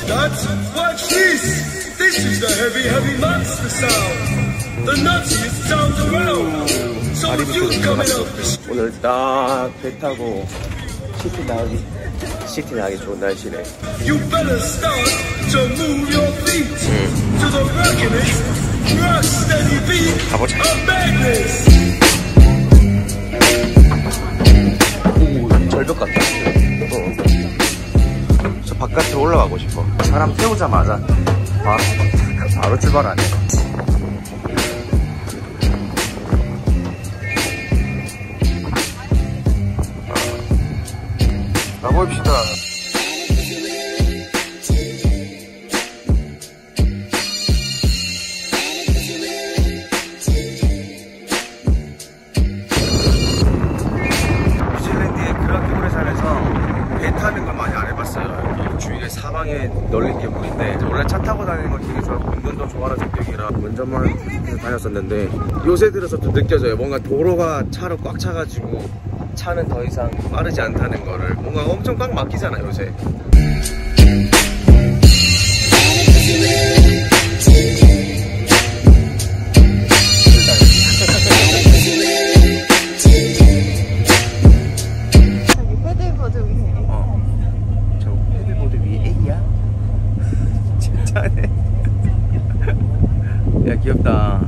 nuts. Watch this. This is the heavy monster sound. The nuttiest sound around. So if you coming up the street. 오늘 딱 배 타고 시티 나기 좋은 날씨네. You better start to move your feet to the reckonings. Rock steady beat 가보자. of madness. 오, 절벽 같다. 저 바깥에 올라가고 싶어. 사람 태우자마자 바로 출발하네. 가봅시다. 뉴질랜드에 그렇게 오래 살면서 배 타는 걸 많이 안 해봤어요. 여기 주위에 사방에 널린 계곡인데 원래 차 타고 다니는 건 되게 좋아하고 운전도 좋아하는 성격이라 운전만 해서 다녔었는데 요새 들어서 또 느껴져요. 뭔가 도로가 차로 꽉 차가지고 차는 더 이상 빠르지 않다는 거를. 뭔가 엄청 꽉 막히잖아 요새. 저기 패들보드 위에. 저 패들보드 위에 A야? 진짜네. 야 귀엽다.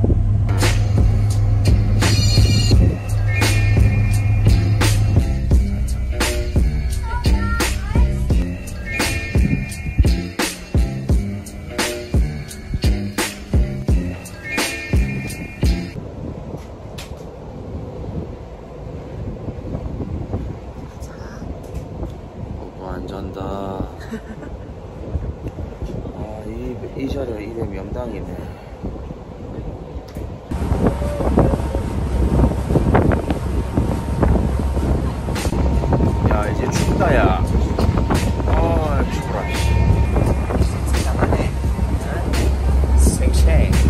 안 잔다. 아, 이 자리가 이래 명당이네. 야, 이제 춥다, 야. 아, 추워라. 생생하네. 생생.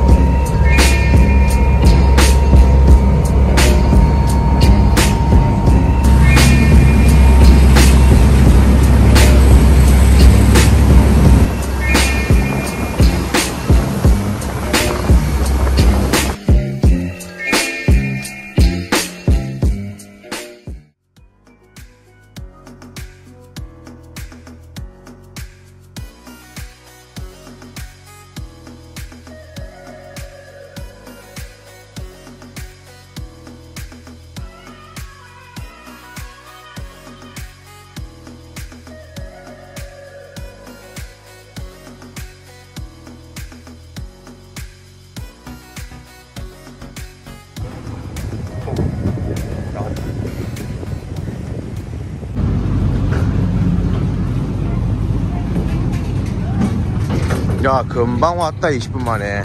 야, 금방 왔다. 20분 만에.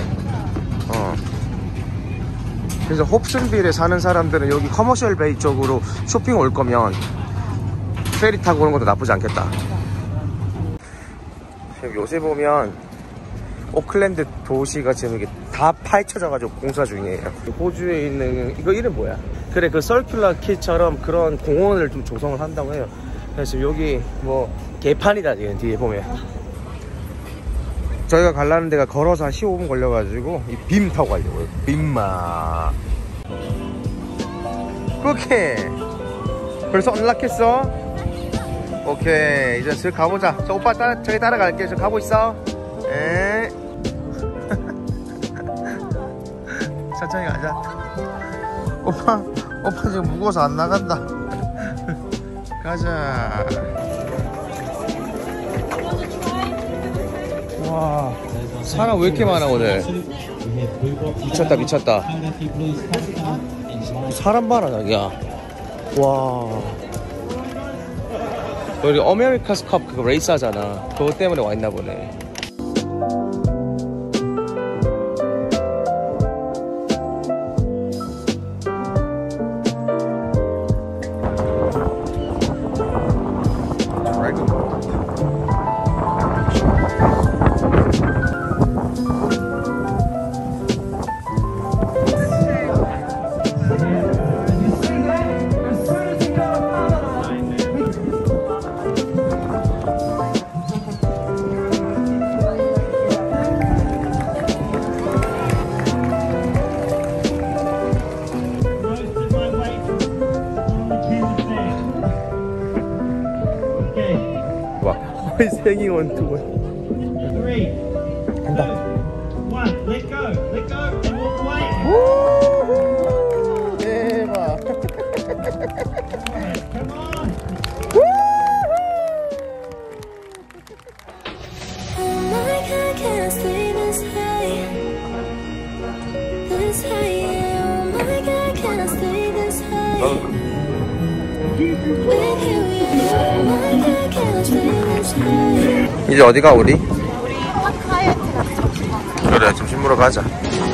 그래서 홉슨빌에 사는 사람들은 여기 커머셜 베이 쪽으로 쇼핑 올 거면 페리 타고 오는 것도 나쁘지 않겠다. 지금 요새 보면 오클랜드 도시가 지금 이게 다 파헤쳐져 가지고 공사 중이에요. 호주에 있는 이거 이름 뭐야? 그래, 그 서큘러 키처럼 그런 공원을 좀 조성을 한다고 해요. 그래서 여기 뭐 개판이다. 지금 뒤에 보면 저희가 가려는 데가 걸어서 한 15분 걸려가지고 이 빔 타고 가려고요. 빔마. 오케이. 벌써 언락했어? 오케이. 이제 슬 가보자. 저 오빠 저기 따라갈게. 저 가고 있어. 에. 천천히 가자. 오빠 지금 무거워서 안 나간다. 가자. 와, 사람 왜 이렇게 많아 오늘. 미쳤다. 사람 봐라 자기야. 와, 여기 어메리카스 컵 그거 레이스 하잖아. 그거 때문에 와 있나 보네. 땡이 원투. 3, 2, 1, let go, and walk away. 우후, 대박. Come on. 이제 어디가 우리? 우리 파크하이트 가서 점심 먹자. 그래 점심 먹으러 가자.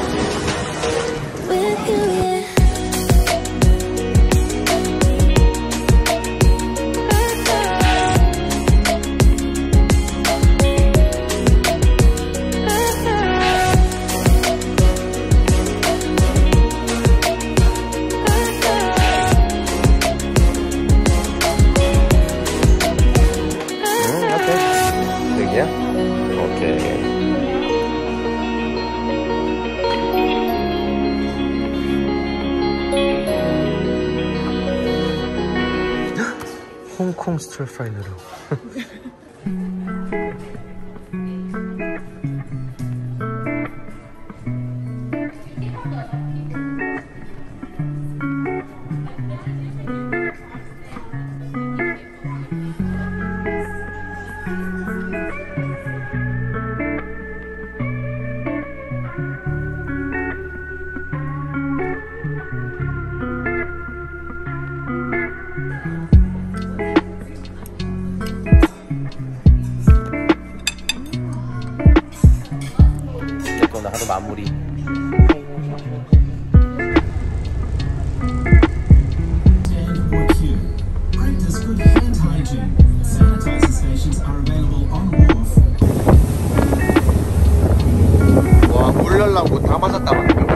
여기야? 오케이. 홍콩 스트리트파이 누르. 오늘 하루 마무리. 와, 물 열라고 다 맞았다.